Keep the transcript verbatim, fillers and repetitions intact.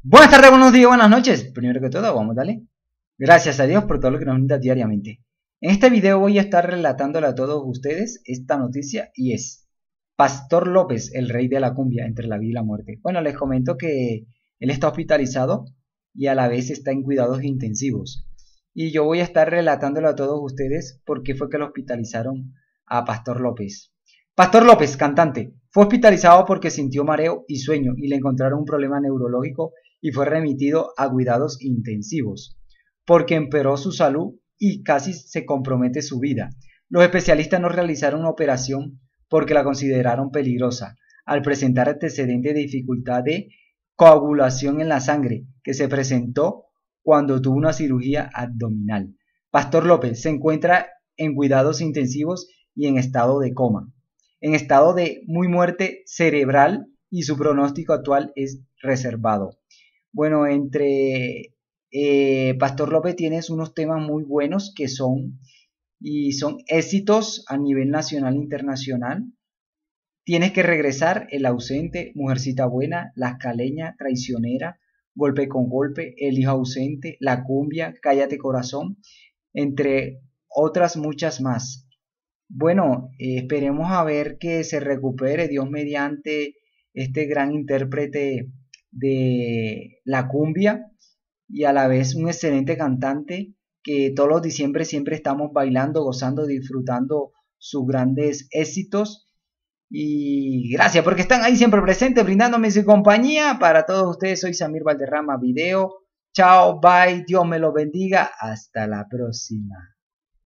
Buenas tardes, buenos días, buenas noches. Primero que todo, vamos a darle gracias a Dios por todo lo que nos brinda diariamente. En este video voy a estar relatándole a todos ustedes esta noticia y es Pastor López, el rey de la cumbia entre la vida y la muerte. Bueno, les comento que él está hospitalizado y a la vez está en cuidados intensivos. Y yo voy a estar relatándole a todos ustedes por qué fue que lo hospitalizaron a Pastor López. Pastor López, cantante, fue hospitalizado porque sintió mareo y sueño y le encontraron un problema neurológico y fue remitido a cuidados intensivos, porque empeoró su salud y casi se compromete su vida. Los especialistas no realizaron una operación porque la consideraron peligrosa, al presentar antecedentes de dificultad de coagulación en la sangre, que se presentó cuando tuvo una cirugía abdominal. Pastor López se encuentra en cuidados intensivos y en estado de coma, en estado de muy muerte cerebral y su pronóstico actual es reservado. Bueno, entre eh, Pastor López tienes unos temas muy buenos que son y son éxitos a nivel nacional e internacional. Tienes que regresar, El ausente, Mujercita buena, La caleña, Traicionera, Golpe con golpe, El hijo ausente, La cumbia, Cállate corazón, entre otras muchas más. Bueno, eh, esperemos a ver que se recupere Dios mediante este gran intérprete de la cumbia y a la vez un excelente cantante que todos los diciembre siempre estamos bailando, gozando, disfrutando sus grandes éxitos. Y gracias porque están ahí siempre presentes, brindándome su compañía. Para todos ustedes, soy Samir Valderrama Video. Chao, bye, Dios me los bendiga. Hasta la próxima.